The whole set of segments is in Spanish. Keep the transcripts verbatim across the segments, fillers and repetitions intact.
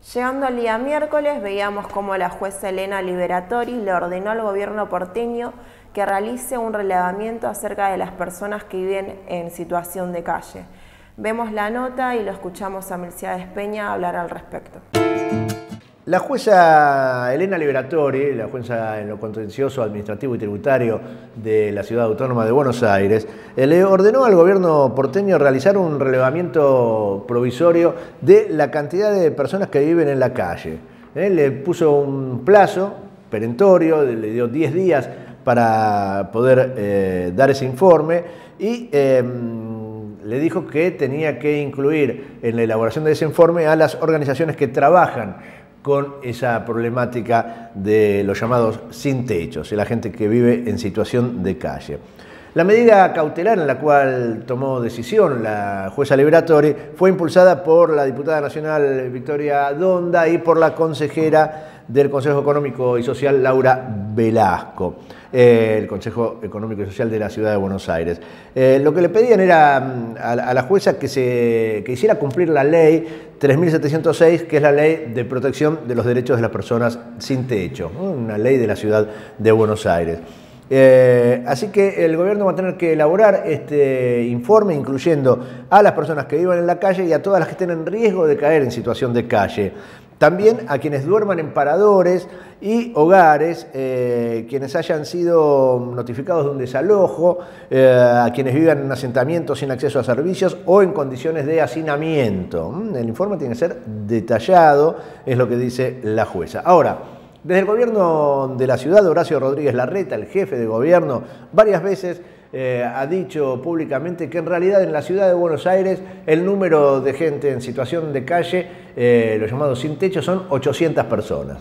Llegando al día miércoles, veíamos cómo la jueza Elena Liberatori le ordenó al gobierno porteño que realice un relevamiento acerca de las personas que viven en situación de calle. Vemos la nota y lo escuchamos a Melciades Peña hablar al respecto. La jueza Elena Liberatori, la jueza en lo contencioso administrativo y tributario de la Ciudad Autónoma de Buenos Aires, le ordenó al gobierno porteño realizar un relevamiento provisorio de la cantidad de personas que viven en la calle. ¿Eh? Le puso un plazo perentorio, le dio diez días para poder eh, dar ese informe y eh, le dijo que tenía que incluir en la elaboración de ese informe a las organizaciones que trabajan con esa problemática de los llamados sin techos, la gente que vive en situación de calle. La medida cautelar en la cual tomó decisión la jueza Liberatori fue impulsada por la diputada nacional Victoria Donda y por la consejera del Consejo Económico y Social, Laura Velasco, eh, el Consejo Económico y Social de la Ciudad de Buenos Aires. Eh, lo que le pedían era a, a la jueza que, se, que hiciera cumplir la ley tres mil setecientos seis, que es la ley de protección de los derechos de las personas sin techo, ¿no? Una ley de la Ciudad de Buenos Aires. Eh, así que el gobierno va a tener que elaborar este informe incluyendo a las personas que vivan en la calle y a todas las que estén en riesgo de caer en situación de calle. También a quienes duerman en paradores y hogares, eh, quienes hayan sido notificados de un desalojo, eh, a quienes vivan en asentamientos sin acceso a servicios o en condiciones de hacinamiento. El informe tiene que ser detallado, es lo que dice la jueza. Ahora, desde el gobierno de la ciudad, Horacio Rodríguez Larreta, el jefe de gobierno, varias veces eh, ha dicho públicamente que en realidad en la ciudad de Buenos Aires el número de gente en situación de calle, eh, los llamados sin techo, son ochocientas personas.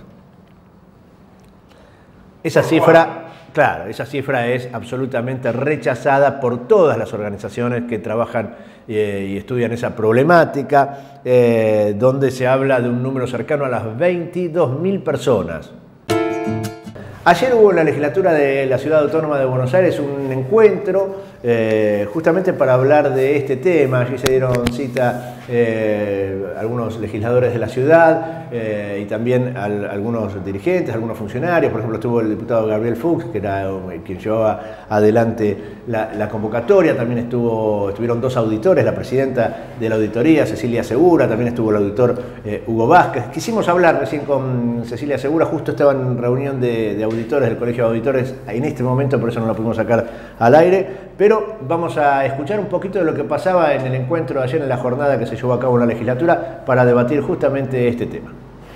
Esa cifra, claro, esa cifra es absolutamente rechazada por todas las organizaciones que trabajan eh, y estudian esa problemática, eh, donde se habla de un número cercano a las veintidós mil personas. Ayer hubo en la legislatura de la Ciudad Autónoma de Buenos Aires un encuentro eh, justamente para hablar de este tema. Allí se dieron cita eh, algunos legisladores de la ciudad eh, y también al, algunos dirigentes, algunos funcionarios. Por ejemplo, estuvo el diputado Gabriel Fuchs, que era quien llevaba adelante la, la convocatoria. También estuvo, estuvieron dos auditores, la presidenta de la auditoría, Cecilia Segura, también estuvo el auditor eh, Hugo Vázquez. Quisimos hablar recién con Cecilia Segura, justo estaba en reunión de, de auditores del Colegio de Auditores en este momento, por eso no lo pudimos sacar al aire, pero vamos a escuchar un poquito de lo que pasaba en el encuentro de ayer en la jornada que se llevó a cabo en la legislatura para debatir justamente este tema.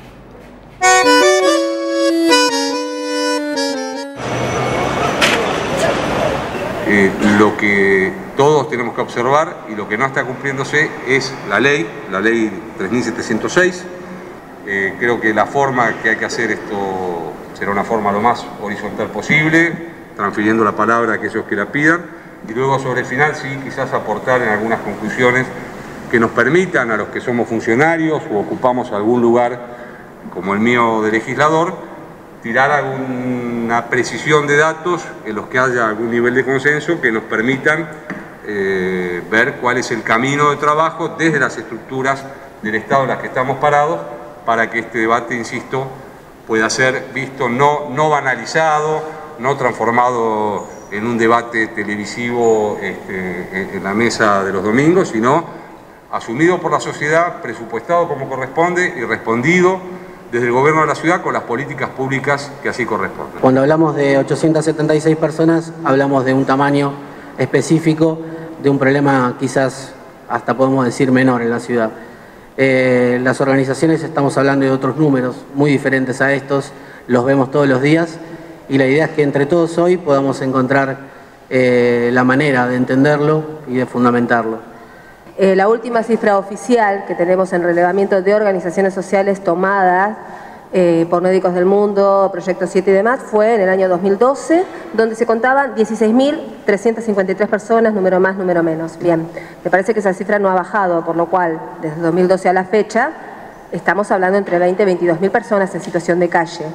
Eh, lo que todos tenemos que observar y lo que no está cumpliéndose es la ley, la ley tres mil setecientos seis. Eh, creo que la forma que hay que hacer esto será una forma lo más horizontal posible, transfiriendo la palabra a aquellos que la pidan, y luego sobre el final sí quizás aportar en algunas conclusiones que nos permitan a los que somos funcionarios o ocupamos algún lugar como el mío de legislador, tirar alguna precisión de datos en los que haya algún nivel de consenso que nos permitan eh, ver cuál es el camino de trabajo desde las estructuras del Estado en las que estamos parados, para que este debate, insisto, pueda ser visto no, no banalizado, no transformado en un debate televisivo este, en la mesa de los domingos, sino asumido por la sociedad, presupuestado como corresponde y respondido desde el gobierno de la ciudad con las políticas públicas que así corresponden. Cuando hablamos de ochocientas setenta y seis personas, hablamos de un tamaño específico, de un problema quizás hasta podemos decir menor en la ciudad. Eh, las organizaciones estamos hablando de otros números muy diferentes a estos, los vemos todos los días y la idea es que entre todos hoy podamos encontrar eh, la manera de entenderlo y de fundamentarlo. Eh, la última cifra oficial que tenemos en relevamiento de organizaciones sociales tomadas eh, por Médicos del Mundo, Proyecto siete y demás, fue en el año dos mil doce, donde se contaban dieciséis mil trescientas cincuenta y tres personas, número más, número menos. Bien, me parece que esa cifra no ha bajado, por lo cual, desde dos mil doce a la fecha, estamos hablando entre veinte y veintidós mil personas en situación de calle.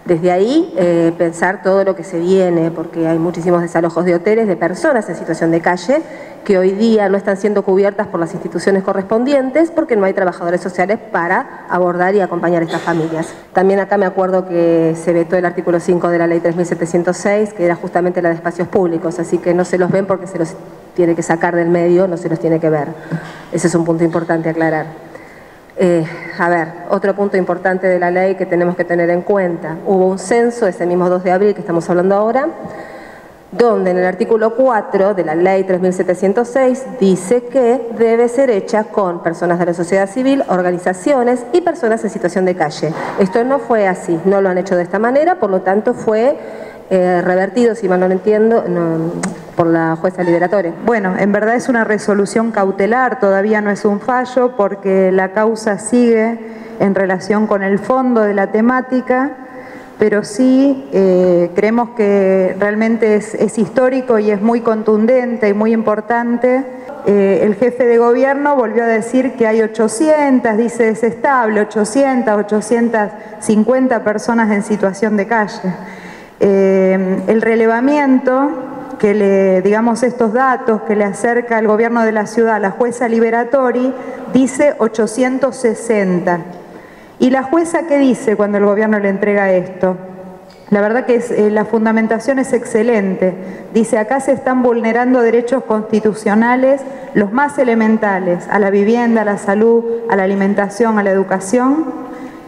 Desde ahí eh, pensar todo lo que se viene, porque hay muchísimos desalojos de hoteles de personas en situación de calle que hoy día no están siendo cubiertas por las instituciones correspondientes porque no hay trabajadores sociales para abordar y acompañar a estas familias. También acá me acuerdo que se vetó el artículo cinco de la ley tres mil setecientos seis, que era justamente la de espacios públicos, así que no se los ven porque se los tiene que sacar del medio, no se los tiene que ver. Ese es un punto importante a aclarar. Eh, a ver, otro punto importante de la ley que tenemos que tener en cuenta. Hubo un censo ese mismo dos de abril que estamos hablando ahora, donde en el artículo cuatro de la ley tres mil setecientos seis dice que debe ser hecha con personas de la sociedad civil, organizaciones y personas en situación de calle. Esto no fue así, no lo han hecho de esta manera, por lo tanto fue eh, revertido, si mal no lo entiendo, no, por la jueza liberatoria. Bueno, en verdad es una resolución cautelar, todavía no es un fallo porque la causa sigue en relación con el fondo de la temática, pero sí eh, creemos que realmente es, es histórico y es muy contundente y muy importante. Eh, el jefe de gobierno volvió a decir que hay ochocientas, dice es estable, ochocientas, ochocientas cincuenta personas en situación de calle. Eh, el relevamiento que le, digamos, estos datos que le acerca el gobierno de la ciudad a la jueza Liberatori dice ochocientos sesenta. ¿Y la jueza qué dice cuando el gobierno le entrega esto? La verdad que es, eh, la fundamentación es excelente. Dice, acá se están vulnerando derechos constitucionales, los más elementales, a la vivienda, a la salud, a la alimentación, a la educación.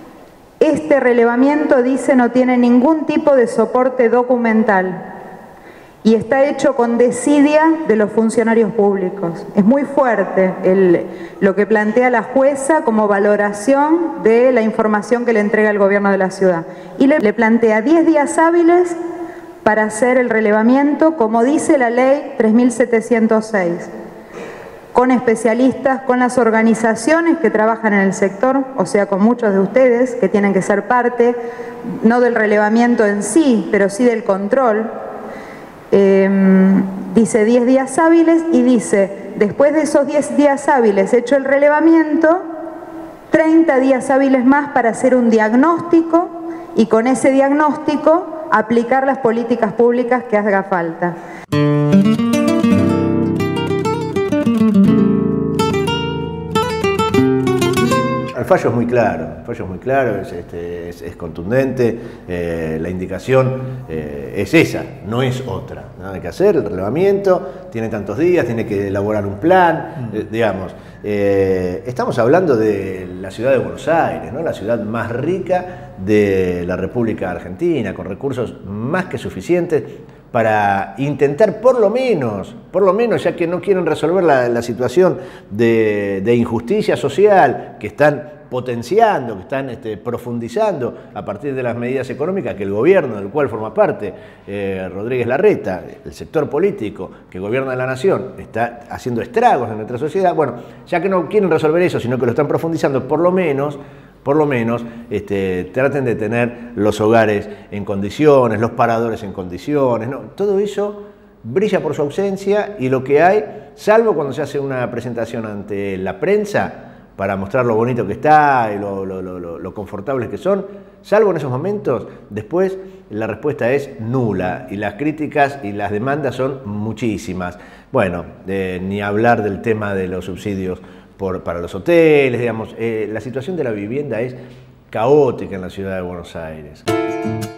Este relevamiento, dice, no tiene ningún tipo de soporte documental y está hecho con desidia de los funcionarios públicos. Es muy fuerte el, lo que plantea la jueza como valoración de la información que le entrega el gobierno de la ciudad. Y le, le plantea diez días hábiles para hacer el relevamiento, como dice la ley tres mil setecientos seis. Con especialistas, con las organizaciones que trabajan en el sector, o sea, con muchos de ustedes que tienen que ser parte, no del relevamiento en sí, pero sí del control. Eh, dice diez días hábiles y dice, después de esos diez días hábiles hecho el relevamiento, treinta días hábiles más para hacer un diagnóstico y con ese diagnóstico aplicar las políticas públicas que haga falta. El fallo es muy claro, el fallo es muy claro, es, este, es, es contundente, eh, la indicación eh, es esa, no es otra. Nada hay que hacer, el relevamiento, tiene tantos días, tiene que elaborar un plan, eh, digamos. Eh, estamos hablando de la ciudad de Buenos Aires, ¿no? La ciudad más rica de la República Argentina, con recursos más que suficientes para intentar por lo menos, por lo menos, ya que no quieren resolver la, la situación de, de injusticia social que están potenciando, que están este, profundizando a partir de las medidas económicas que el gobierno del cual forma parte eh, Rodríguez Larreta, el sector político que gobierna la nación, está haciendo estragos en nuestra sociedad. Bueno, ya que no quieren resolver eso, sino que lo están profundizando, por lo menos por lo menos este, traten de tener los hogares en condiciones, los paradores en condiciones, ¿no? Todo eso brilla por su ausencia y lo que hay, salvo cuando se hace una presentación ante la prensa para mostrar lo bonito que está y lo, lo, lo, lo confortables que son, salvo en esos momentos, después la respuesta es nula y las críticas y las demandas son muchísimas. Bueno, eh, ni hablar del tema de los subsidios Por, para los hoteles, digamos, eh, la situación de la vivienda es caótica en la ciudad de Buenos Aires.